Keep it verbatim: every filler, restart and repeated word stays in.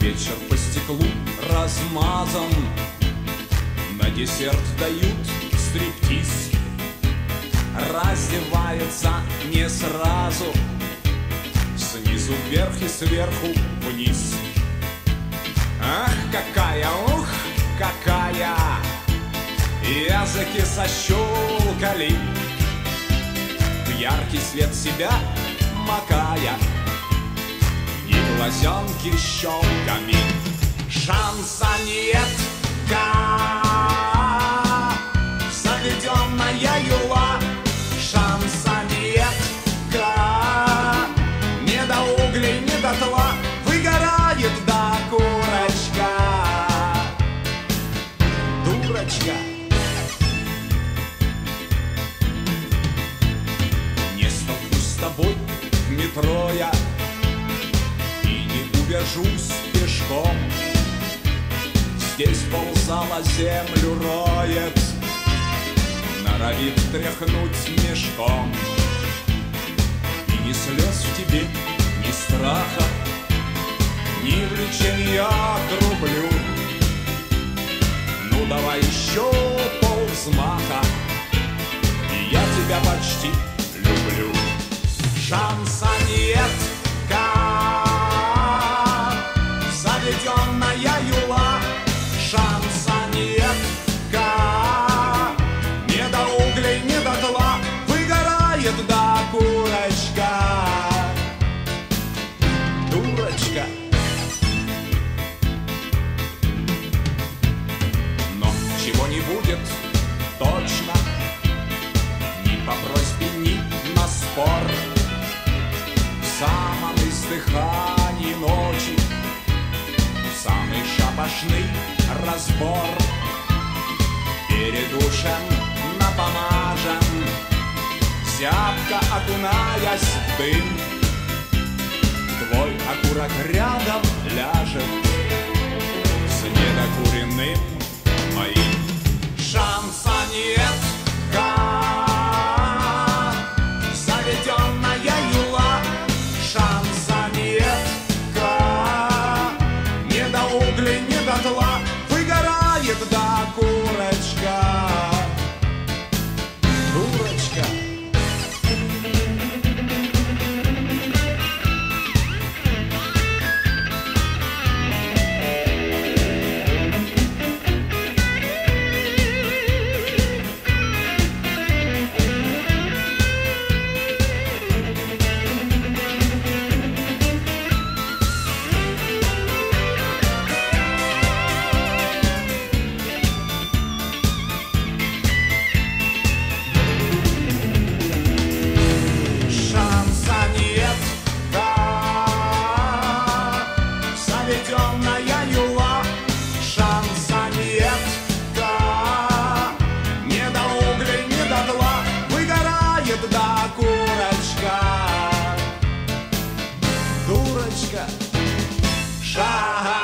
Вечер по стеклу размазан, на десерт дают стриптиз. Раздевается не сразу, снизу вверх и сверху вниз. Ах, какая, ух, какая! Языки сощелкали, в яркий свет себя макая, и глазенки щелками. Шансонетка, заведенная юла. Шансонетка, не до углей, не до тла, выгорает до курочка. Дурочка. Не столкнусь с тобой в метро я и не убежусь пешком. Здесь ползала землю роет, норовит тряхнуть мешком. И ни слез в тебе, ни страха, ни влечения к рублю. Ну давай еще полвзмаха, и я тебя почти люблю. Шансонетка, заведенная юла. Шансонетка, не до углей, не до тла, выгорает до курочка. Дурочка. Но чего не будет точно, ни по просьбе, ни на спор. В самом издыхании ночи, самый шапошный разбор. Перед душем напомажем, зябко окунаясь в дым, твой окурок рядом ляжет с недокуренным моим. Шансонетка, заведенная юла. Шансонетка, не до углей, не до тла, выгорает до курочка. Дурочка. Заведенная юла. Шансонетка, не до углей, не до тла, выгорает до курочка. Дурочка. Шансонетка.